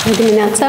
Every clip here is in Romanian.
Bună dimineața!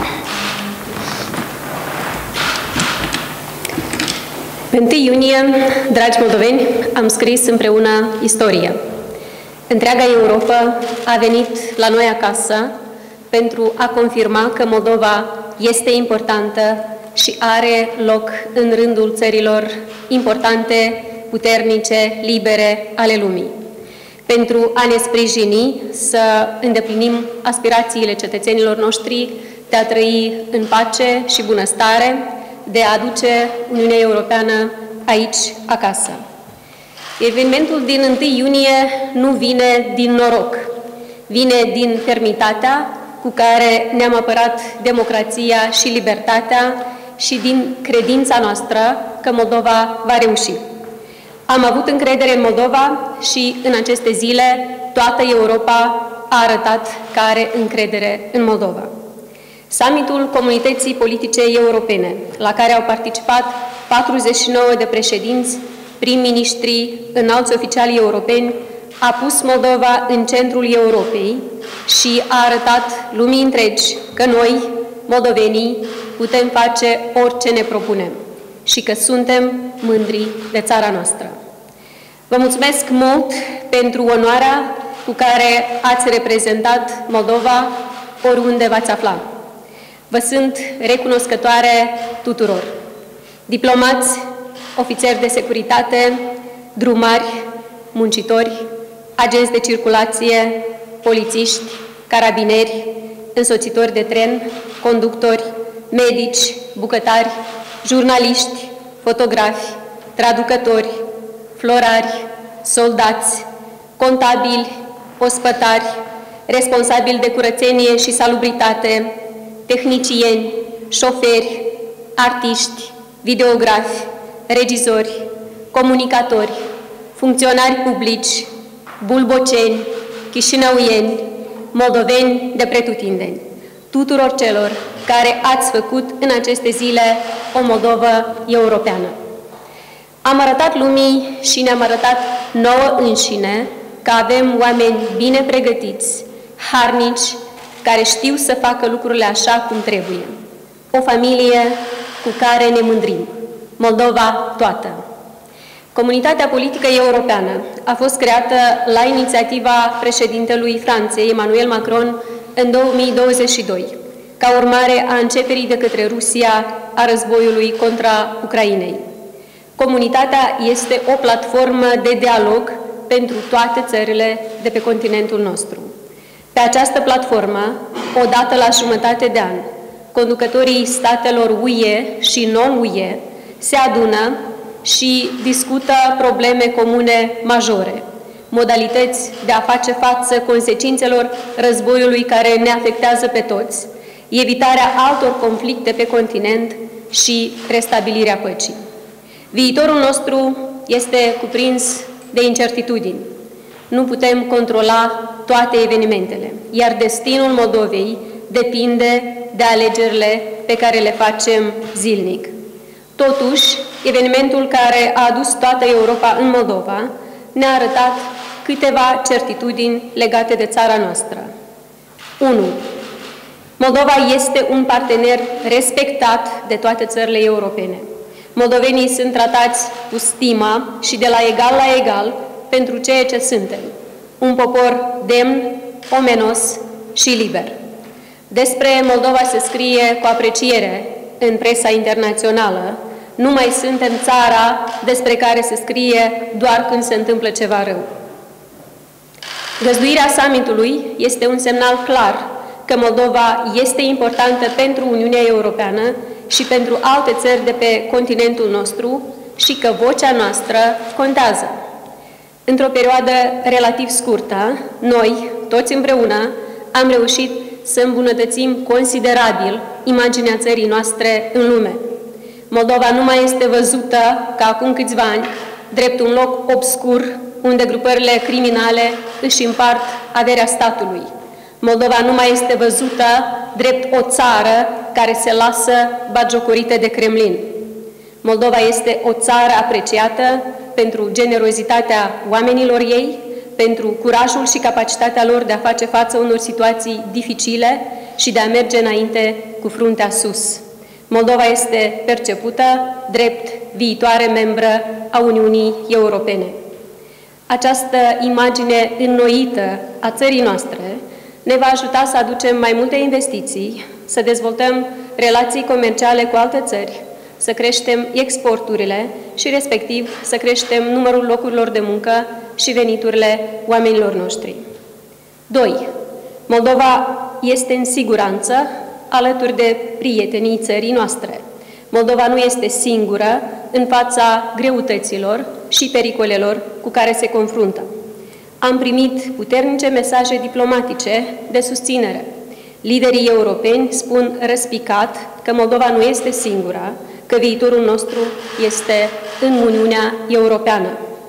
Pe 1 iunie, dragi moldoveni, am scris împreună istorie. Întreaga Europa a venit la noi acasă pentru a confirma că Moldova este importantă și are loc în rândul țărilor importante, puternice, libere ale lumii. Pentru a ne sprijini să îndeplinim aspirațiile cetățenilor noștri de a trăi în pace și bunăstare, de a aduce Uniunea Europeană aici, acasă. Evenimentul din 1 iunie nu vine din noroc, vine din fermitatea cu care ne-am apărat democrația și libertatea și din credința noastră că Moldova va reuși. Am avut încredere în Moldova și în aceste zile toată Europa a arătat că are încredere în Moldova. Summitul Comunității Politice Europene, la care au participat 49 de președinți, prim-ministri, înalți oficiali europeni, a pus Moldova în centrul Europei și a arătat lumii întregi că noi, moldovenii, putem face orice ne propunem și că suntem mândri de țara noastră. Vă mulțumesc mult pentru onoarea cu care ați reprezentat Moldova oriunde v-ați afla. Vă sunt recunoscătoare tuturor. Diplomați, ofițeri de securitate, drumari, muncitori, agenți de circulație, polițiști, carabineri, însoțitori de tren, conductori, medici, bucătari, jurnaliști, fotografi, traducători, florari, soldați, contabili, ospătari, responsabili de curățenie și salubritate, tehnicieni, șoferi, artiști, videografi, regizori, comunicatori, funcționari publici, bulboceni, chișinăuieni, moldoveni de pretutindeni, tuturor celor care ați făcut în aceste zile o Moldovă europeană. Am arătat lumii și ne-am arătat nouă înșine că avem oameni bine pregătiți, harnici, care știu să facă lucrurile așa cum trebuie. O familie cu care ne mândrim. Moldova toată. Comunitatea politică europeană a fost creată la inițiativa președintelui Franței, Emmanuel Macron, în 2022, ca urmare a începerii de către Rusia a războiului contra Ucrainei. Comunitatea este o platformă de dialog pentru toate țările de pe continentul nostru. Pe această platformă, o dată la jumătate de an, conducătorii statelor UE și non-UE se adună și discută probleme comune majore, modalități de a face față consecințelor războiului care ne afectează pe toți, evitarea altor conflicte pe continent și restabilirea păcii. Viitorul nostru este cuprins de incertitudini. Nu putem controla toate evenimentele, iar destinul Moldovei depinde de alegerile pe care le facem zilnic. Totuși, evenimentul care a adus toată Europa în Moldova ne-a arătat câteva certitudini legate de țara noastră. 1. Moldova este un partener respectat de toate țările europene. Moldovenii sunt tratați cu stima și de la egal la egal pentru ceea ce suntem. Un popor demn, omenos și liber. Despre Moldova se scrie cu apreciere în presa internațională. Nu mai suntem țara despre care se scrie doar când se întâmplă ceva rău. Găzduirea summitului este un semnal clar că Moldova este importantă pentru Uniunea Europeană și pentru alte țări de pe continentul nostru și că vocea noastră contează. Într-o perioadă relativ scurtă, noi, toți împreună, am reușit să îmbunătățim considerabil imaginea țării noastre în lume. Moldova nu mai este văzută, ca acum câțiva ani, drept un loc obscur unde grupările criminale își împart averea statului. Moldova nu mai este văzută drept o țară care se lasă batjocorită de Kremlin. Moldova este o țară apreciată pentru generozitatea oamenilor ei, pentru curajul și capacitatea lor de a face față unor situații dificile și de a merge înainte cu fruntea sus. Moldova este percepută drept viitoare membră a Uniunii Europene. Această imagine înnoită a țării noastre ne va ajuta să aducem mai multe investiții, să dezvoltăm relații comerciale cu alte țări, să creștem exporturile și, respectiv, să creștem numărul locurilor de muncă și veniturile oamenilor noștri. 2. Moldova este în siguranță alături de prietenii țării noastre. Moldova nu este singură în fața greutăților și pericolelor cu care se confruntă. Am primit puternice mesaje diplomatice de susținere. Liderii europeni spun răspicat că Moldova nu este singură, că viitorul nostru este în Uniunea Europeană.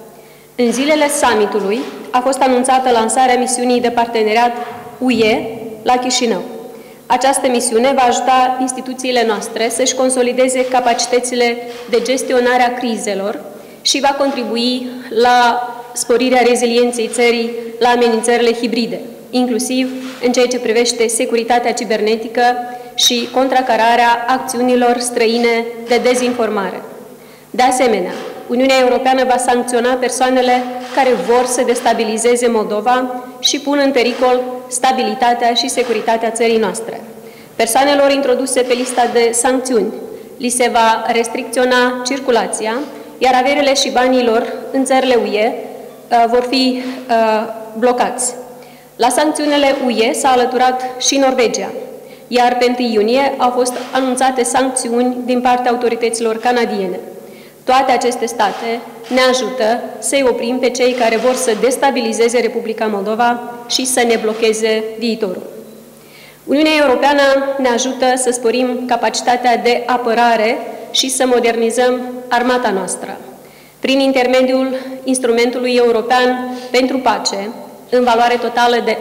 În zilele summitului a fost anunțată lansarea misiunii de parteneriat UE la Chișinău. Această misiune va ajuta instituțiile noastre să-și consolideze capacitățile de gestionare a crizelor și va contribui la sporirea rezilienței țării la amenințările hibride, inclusiv în ceea ce privește securitatea cibernetică și contracararea acțiunilor străine de dezinformare. De asemenea, Uniunea Europeană va sancționa persoanele care vor să destabilizeze Moldova și pun în pericol stabilitatea și securitatea țării noastre. Persoanelor introduse pe lista de sancțiuni li se va restricționa circulația, iar averile și banii lor în țările UE vor fi blocați. La sancțiunile UE s-a alăturat și Norvegia, iar pe 1 iunie au fost anunțate sancțiuni din partea autorităților canadiene. Toate aceste state ne ajută să-i oprim pe cei care vor să destabilizeze Republica Moldova și să ne blocheze viitorul. Uniunea Europeană ne ajută să sporim capacitatea de apărare și să modernizăm armata noastră. Prin intermediul Instrumentului European pentru Pace, în valoare totală de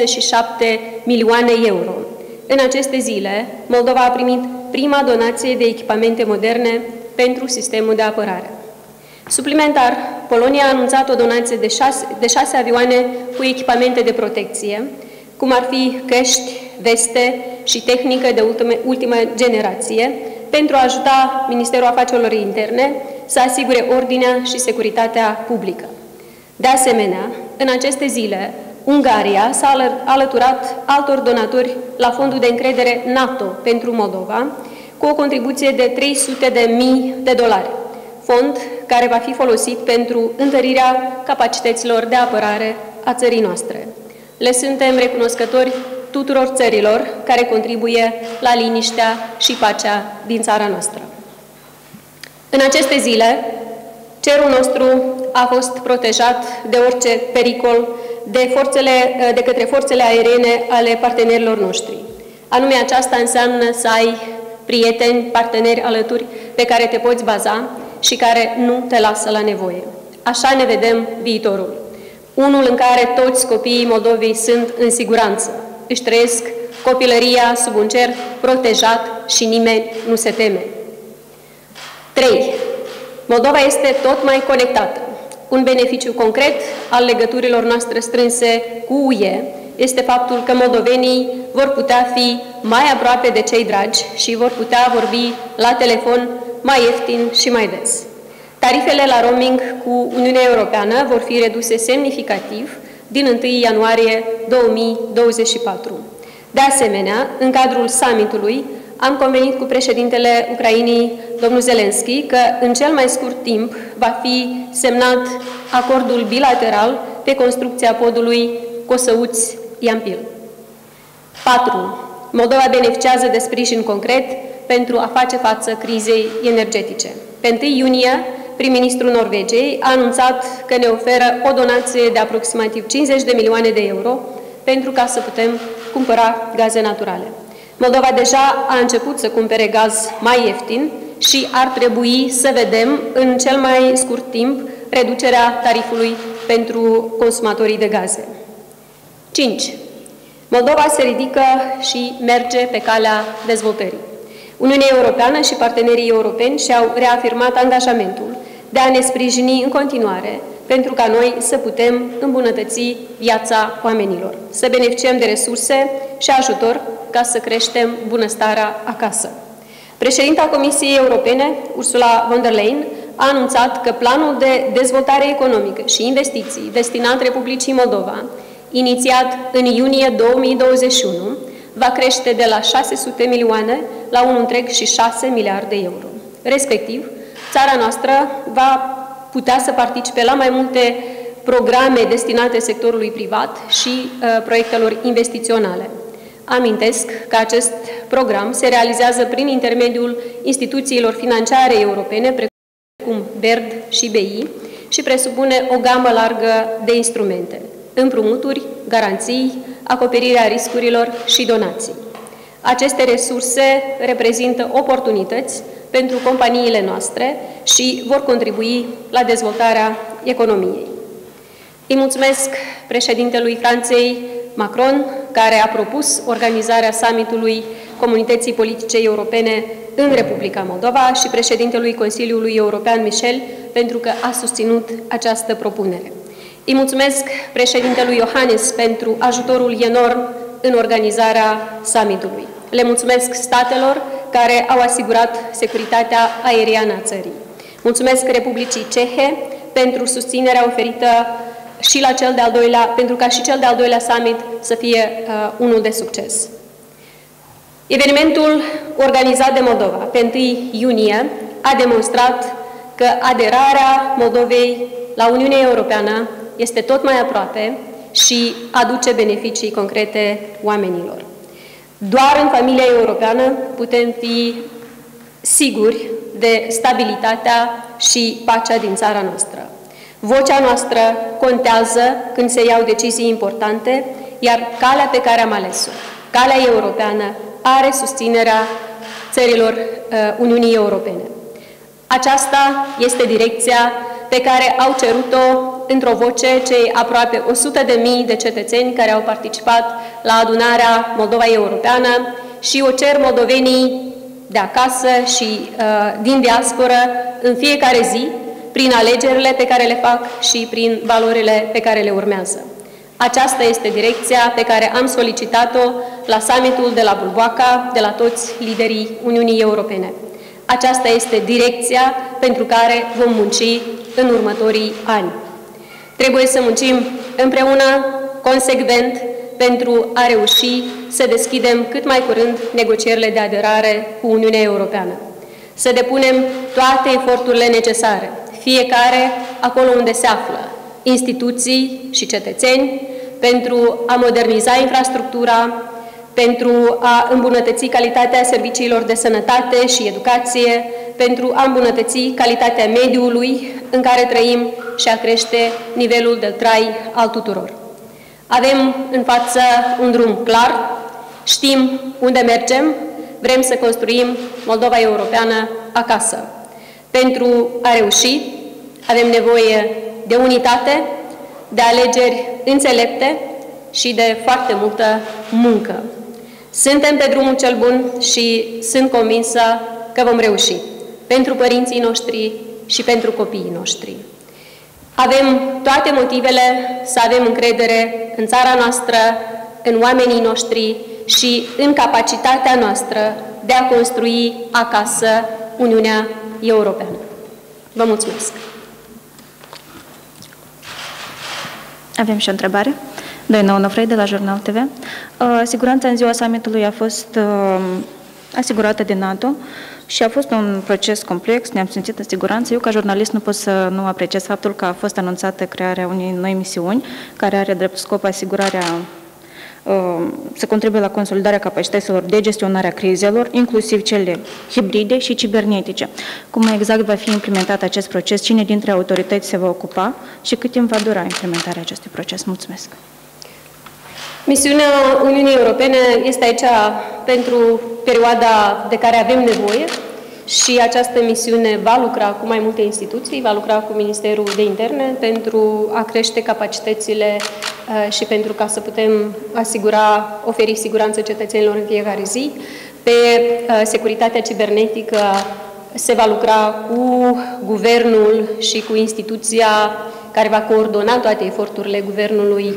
87 milioane euro. În aceste zile, Moldova a primit prima donație de echipamente moderne pentru sistemul de apărare. Suplimentar, Polonia a anunțat o donație de 6 avioane cu echipamente de protecție, cum ar fi căști, veste și tehnică de ultimă generație, pentru a ajuta Ministerul Afacerilor Interne să asigure ordinea și securitatea publică. De asemenea, în aceste zile, Ungaria s-a alăturat altor donatori la Fondul de Încredere NATO pentru Moldova, cu o contribuție de $300.000, fond care va fi folosit pentru întărirea capacităților de apărare a țării noastre. Le suntem recunoscători tuturor țărilor care contribuie la liniștea și pacea din țara noastră. În aceste zile, cerul nostru a fost protejat de orice pericol de către forțele aeriene ale partenerilor noștri. Anume, aceasta înseamnă să ai prieteni, parteneri alături pe care te poți baza și care nu te lasă la nevoie. Așa ne vedem viitorul. Unul în care toți copiii Moldovei sunt în siguranță, își trăiesc copilăria sub un cer protejat și nimeni nu se teme. 3. Moldova este tot mai conectată. Un beneficiu concret al legăturilor noastre strânse cu UE este faptul că moldovenii vor putea fi mai aproape de cei dragi și vor putea vorbi la telefon mai ieftin și mai des. Tarifele la roaming cu Uniunea Europeană vor fi reduse semnificativ din 1 ianuarie 2024. De asemenea, în cadrul summitului, am convenit cu președintele Ucrainei, domnul Zelensky, că în cel mai scurt timp va fi semnat acordul bilateral pe construcția podului Cosăuți-Iampil. 4. Moldova beneficiază de sprijin concret pentru a face față crizei energetice. Pe 1 iunie, prim-ministrul Norvegiei a anunțat că ne oferă o donație de aproximativ 50 de milioane de euro pentru ca să putem cumpăra gaze naturale. Moldova deja a început să cumpere gaz mai ieftin și ar trebui să vedem în cel mai scurt timp reducerea tarifului pentru consumatorii de gaze. 5. Moldova se ridică și merge pe calea dezvoltării. Uniunea Europeană și partenerii europeni și-au reafirmat angajamentul de a ne sprijini în continuare pentru ca noi să putem îmbunătăți viața oamenilor, să beneficiem de resurse și ajutor ca să creștem bunăstarea acasă. Președinta Comisiei Europene, Ursula von der Leyen, a anunțat că planul de dezvoltare economică și investiții destinat Republicii Moldova, inițiat în iunie 2021, va crește de la 600 milioane la 1,6 miliarde de euro. Respectiv, țara noastră va putea să participe la mai multe programe destinate sectorului privat și proiectelor investiționale. Amintesc că acest program se realizează prin intermediul instituțiilor financiare europene, precum BERD și BI, și presupune o gamă largă de instrumente: împrumuturi, garanții, acoperirea riscurilor și donații. Aceste resurse reprezintă oportunități pentru companiile noastre și vor contribui la dezvoltarea economiei. Îi mulțumesc președintelui Franței, Macron, care a propus organizarea summitului Comunității Politice Europene în Republica Moldova, și președintelui Consiliului European, Michel, pentru că a susținut această propunere. Îi mulțumesc președintelui Iohannis pentru ajutorul enorm în organizarea summitului. Le mulțumesc statelor care au asigurat securitatea aeriană a țării. Mulțumesc Republicii Cehe pentru susținerea oferită și la cel de-al doilea, pentru ca și cel de-al doilea summit să fie unul de succes. Evenimentul organizat de Moldova pe 1 iunie a demonstrat că aderarea Moldovei la Uniunea Europeană este tot mai aproape și aduce beneficii concrete oamenilor. Doar în familia europeană putem fi siguri de stabilitatea și pacea din țara noastră. Vocea noastră contează când se iau decizii importante, iar calea pe care am ales-o, calea europeană, are susținerea țărilor Uniunii Europene. Aceasta este direcția pe care au cerut-o într-o voce cei aproape 100.000 de cetățeni care au participat la adunarea Moldova Europeană și o cer moldovenii de acasă și din diasporă în fiecare zi, prin alegerile pe care le fac și prin valorile pe care le urmează. Aceasta este direcția pe care am solicitat-o la summitul de la Bulboaca, de la toți liderii Uniunii Europene. Aceasta este direcția pentru care vom munci în următorii ani. Trebuie să muncim împreună, consecvent, pentru a reuși să deschidem cât mai curând negocierile de aderare cu Uniunea Europeană. Să depunem toate eforturile necesare, fiecare acolo unde se află, instituții și cetățeni, pentru a moderniza infrastructura, pentru a îmbunătăți calitatea serviciilor de sănătate și educație, pentru a îmbunătăți calitatea mediului în care trăim și a crește nivelul de trai al tuturor. Avem în față un drum clar, știm unde mergem, vrem să construim Moldova Europeană acasă. Pentru a reuși, avem nevoie de unitate, de alegeri înțelepte și de foarte multă muncă. Suntem pe drumul cel bun și sunt convinsă că vom reuși, pentru părinții noștri și pentru copiii noștri. Avem toate motivele să avem încredere în țara noastră, în oamenii noștri și în capacitatea noastră de a construi acasă Uniunea Europeană. Vă mulțumesc! Avem și o întrebare. Doina Onofrei de la Jurnal TV. Siguranța în ziua summitului a fost asigurată de NATO și a fost un proces complex, ne-am simțit în siguranță. Eu, ca jurnalist, nu pot să nu apreciez faptul că a fost anunțată crearea unei noi misiuni, care are drept scop asigurarea, să contribuie la consolidarea capacităților de gestionare a crizelor, inclusiv cele hibride și cibernetice. Cum exact va fi implementat acest proces, cine dintre autorități se va ocupa și cât timp va dura implementarea acestui proces? Mulțumesc! Misiunea Uniunii Europene este aici pentru perioada de care avem nevoie și această misiune va lucra cu mai multe instituții, va lucra cu Ministerul de Interne pentru a crește capacitățile și pentru ca să putem oferi siguranță cetățenilor în fiecare zi. Pe securitatea cibernetică se va lucra cu guvernul și cu instituția care va coordona toate eforturile guvernului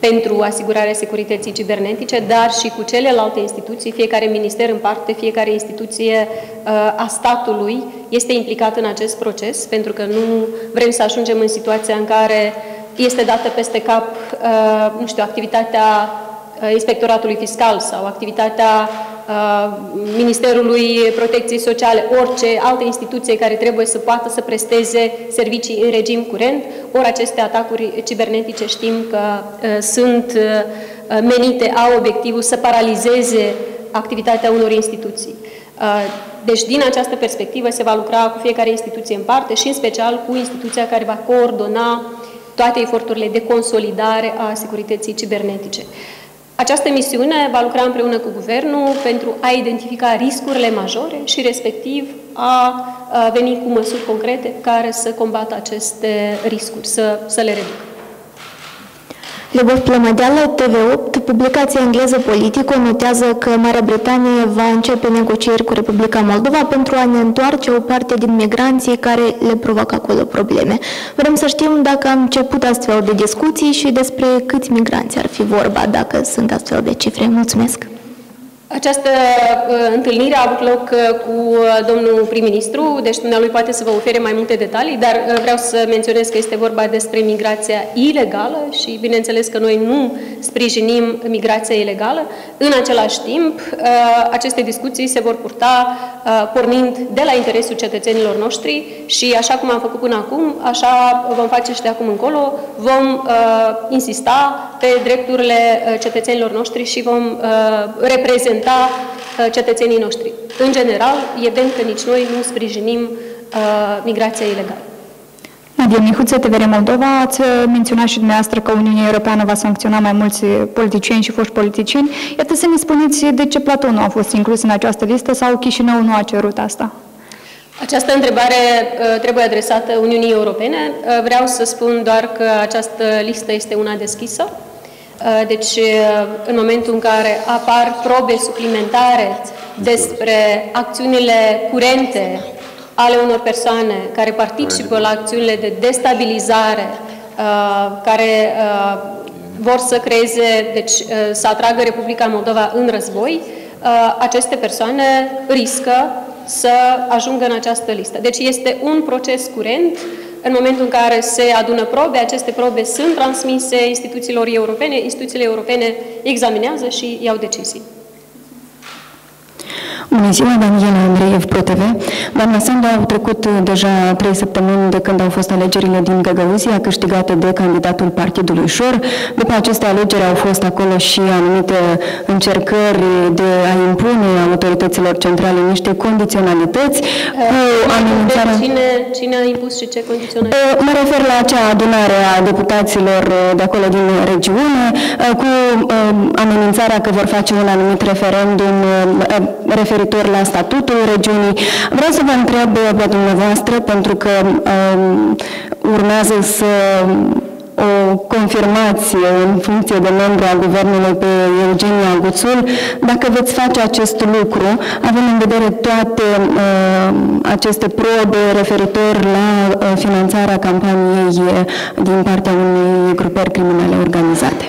pentru asigurarea securității cibernetice, dar și cu celelalte instituții, fiecare minister în parte, fiecare instituție a statului este implicată în acest proces, pentru că nu vrem să ajungem în situația în care este dată peste cap, nu știu, activitatea Inspectoratului Fiscal sau activitatea Ministerului Protecției Sociale, orice alte instituții care trebuie să poată să presteze servicii în regim curent, ori aceste atacuri cibernetice știm că sunt menite, au obiectivul să paralizeze activitatea unor instituții. Deci, din această perspectivă, se va lucra cu fiecare instituție în parte și, în special, cu instituția care va coordona toate eforturile de consolidare a securității cibernetice. Această misiune va lucra împreună cu Guvernul pentru a identifica riscurile majore și, respectiv, a veni cu măsuri concrete care să combată aceste riscuri, să le reducă. Lebov Plămădeală, TV8, publicația engleză Politico notează că Marea Britanie va începe negocieri cu Republica Moldova pentru a ne întoarce o parte din migranții care le provoacă acolo probleme. Vrem să știm dacă am început astfel de discuții și despre câți migranți ar fi vorba, dacă sunt astfel de cifre. Mulțumesc! Această întâlnire a avut loc cu domnul prim-ministru, deci dumnealui poate să vă ofere mai multe detalii, dar vreau să menționez că este vorba despre migrația ilegală și bineînțeles că noi nu sprijinim migrația ilegală. În același timp, aceste discuții se vor purta pornind de la interesul cetățenilor noștri și așa cum am făcut până acum, așa vom face și de acum încolo, vom insista pe drepturile cetățenilor noștri și vom reprezenta cetățenii noștri. În general, evident că nici noi nu sprijinim migrația ilegală. Nadia Mihuță, TVR Moldova, ați menționat și dumneavoastră că Uniunea Europeană va sancționa mai mulți politicieni și foști politicieni. Iată să ne spuneți de ce Platou nu a fost inclus în această listă sau Chișinău nu a cerut asta? Această întrebare trebuie adresată Uniunii Europene. Vreau să spun doar că această listă este una deschisă. Deci, în momentul în care apar probe suplimentare despre acțiunile curente ale unor persoane care participă la acțiunile de destabilizare, care vor să creeze, deci să atragă Republica Moldova în război, aceste persoane riscă să ajungă în această listă. Deci este un proces curent. În momentul în care se adună probe, aceste probe sunt transmise instituțiilor europene, instituțiile europene examinează și iau decizii. Bună ziua, Daniela Andreev, ProTV. Doamna Sandu, au trecut deja 3 săptămâni de când au fost alegerile din Găgăuzia, câștigate de candidatul Partidului Șor. După aceste alegeri au fost acolo și anumite încercări de a impune autorităților centrale niște condiționalități. Cine a impus și ce condiționalități? Mă refer la acea adunare a deputaților de acolo din regiune, cu amenințarea că vor face un anumit referendum referitor la statutul regiunii. Vreau să vă întreb pe dumneavoastră, pentru că urmează să o confirmație în funcție de membru al guvernului pe Eugenia Guțul, dacă veți face acest lucru, având în vedere toate aceste probe referitor la finanțarea campaniei din partea unei grupări criminale organizate.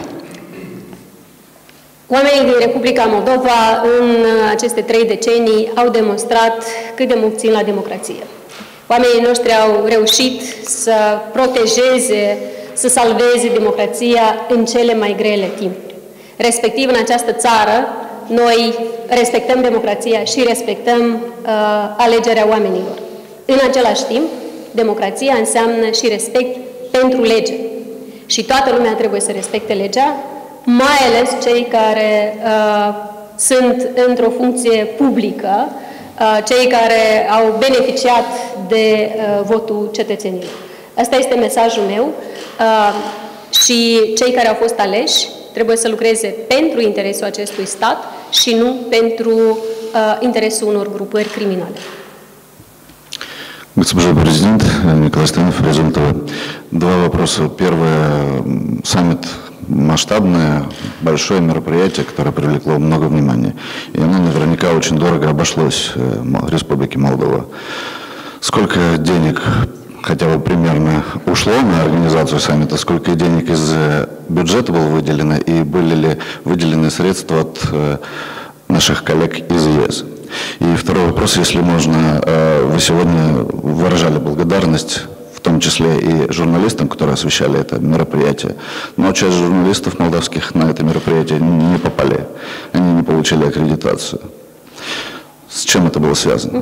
Oamenii din Republica Moldova în aceste 3 decenii au demonstrat cât de mult țin la democrație. Oamenii noștri au reușit să protejeze, să salveze democrația în cele mai grele timpuri. Respectiv, în această țară, noi respectăm democrația și respectăm alegerea oamenilor. În același timp, democrația înseamnă și respect pentru lege. Și toată lumea trebuie să respecte legea, mai ales cei care sunt într-o funcție publică, cei care au beneficiat de votul cetățenilor. Asta este mesajul meu și cei care au fost aleși trebuie să lucreze pentru interesul acestui stat și nu pentru interesul unor grupări criminale. Господин президент, Николай Стоянов, Результова. Два вопроса. Первое. Саммит масштабное, большое мероприятие, которое привлекло много внимания. И оно наверняка очень дорого обошлось Республике Молдова. Сколько денег хотя бы примерно ушло на организацию саммита, сколько денег из бюджета было выделено и были ли выделены средства от наших коллег из ЕС. И второй вопрос, если можно, вы сегодня выражали благодарность, в том числе и журналистам, которые освещали это мероприятие, но часть журналистов молдавских на это мероприятие не попали, они не получили аккредитацию. С чем это было связано?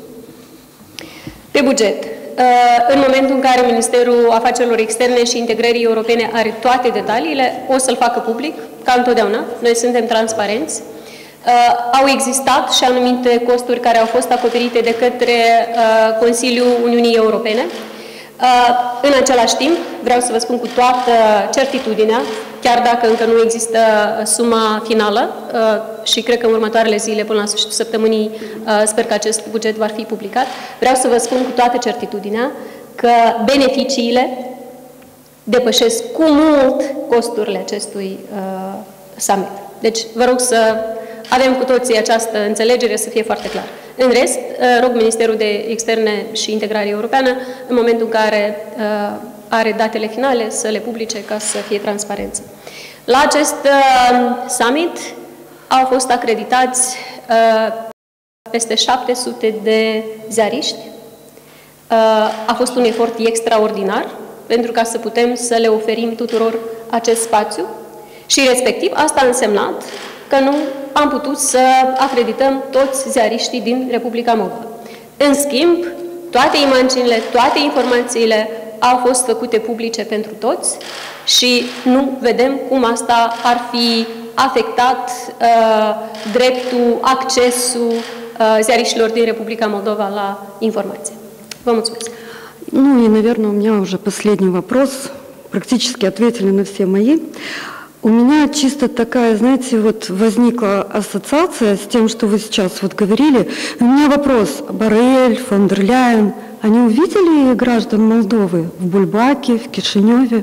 Pe buget. În momentul în care Ministerul Afacerilor Externe și Integrării Europene are toate detaliile, o să-l facă public, ca întotdeauna. Noi suntem transparenți. Au existat și anumite costuri care au fost acoperite de către Consiliul Uniunii Europene. În același timp, vreau să vă spun cu toată certitudinea, chiar dacă încă nu există suma finală și cred că în următoarele zile, până la sfârșitul săptămânii, sper că acest buget va fi publicat, vreau să vă spun cu toată certitudinea că beneficiile depășesc cu mult costurile acestui summit. Deci, vă rog să avem cu toții această înțelegere, să fie foarte clar. În rest, rog Ministerul de Externe și Integrare Europeană, în momentul în care are datele finale, să le publice ca să fie transparență. La acest summit au fost acreditați peste 700 de ziariști. A fost un efort extraordinar pentru ca să putem să le oferim tuturor acest spațiu și respectiv asta a însemnat că nu am putut să acredităm toți ziariștii din Republica Moldova. În schimb, toate imaginile, toate informațiile au fost făcute publice pentru toți și nu vedem cum asta ar fi afectat dreptul, accesul ziariștilor din Republica Moldova la informație. Vă mulțumesc. Ну и, наверное, у меня уже последний вопрос. Практически ответили на все мои. У меня чисто такая, знаете, вот возникла ассоциация с тем, что вы сейчас вот говорили. У меня вопрос. Боррель, фон дер Ляйен, они увидели граждан Молдовы в Бульбаке, в Кишиневе?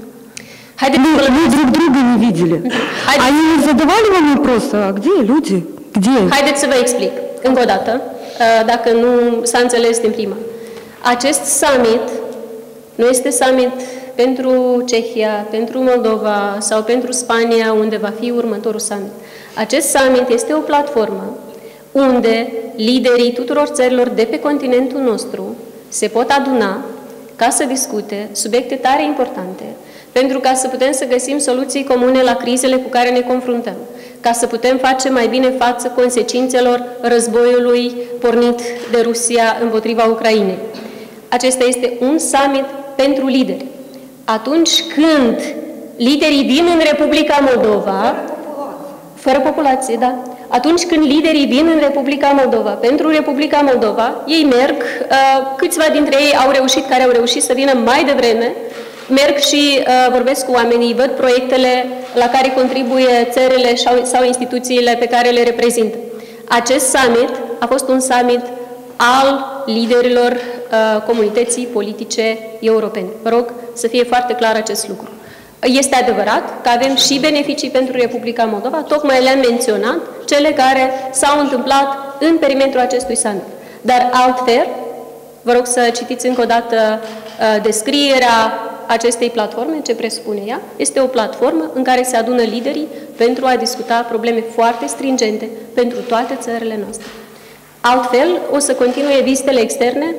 Мы друг друга не видели. Они не задавали вам вопросы, а где люди? Где? Haideți să vă explic încă o dată, dacă nu s-a înțeles din prima. Acest summit nu este summit pentru Cehia, pentru Moldova sau pentru Spania, unde va fi următorul summit. Acest summit este o platformă unde liderii tuturor țărilor de pe continentul nostru se pot aduna ca să discute subiecte tare importante, pentru ca să putem să găsim soluții comune la crizele cu care ne confruntăm, ca să putem face mai bine față consecințelor războiului pornit de Rusia împotriva Ucrainei. Acesta este un summit pentru lideri. Atunci când liderii vin în Republica Moldova, fără populație, da, atunci când liderii vin în Republica Moldova, pentru Republica Moldova, ei merg, câțiva dintre ei au reușit, care au reușit să vină mai devreme, merg și vorbesc cu oamenii, văd proiectele la care contribuie țările sau instituțiile pe care le reprezintă. Acest summit a fost un summit al liderilor comunității politice europene. Vă rog să fie foarte clar acest lucru. Este adevărat că avem și beneficii pentru Republica Moldova, tocmai le-am menționat, cele care s-au întâmplat în perimetrul acestui summit. Dar altfel, vă rog să citiți încă o dată descrierea acestei platforme, ce presupune ea. Este o platformă în care se adună liderii pentru a discuta probleme foarte stringente pentru toate țările noastre. Altfel, o să continue vizitele externe,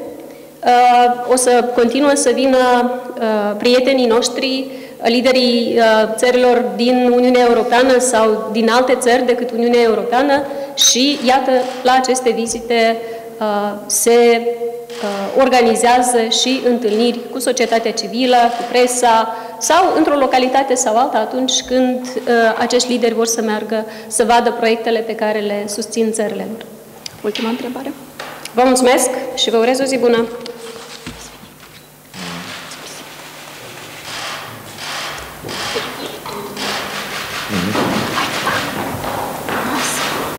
o să continuă să vină prietenii noștri, liderii țărilor din Uniunea Europeană sau din alte țări decât Uniunea Europeană și, iată, la aceste vizite se organizează și întâlniri cu societatea civilă, cu presa sau într-o localitate sau alta atunci când acești lideri vor să meargă să vadă proiectele pe care le susțin țările lor. Ultima întrebare. Vă mulțumesc și vă urez o zi bună!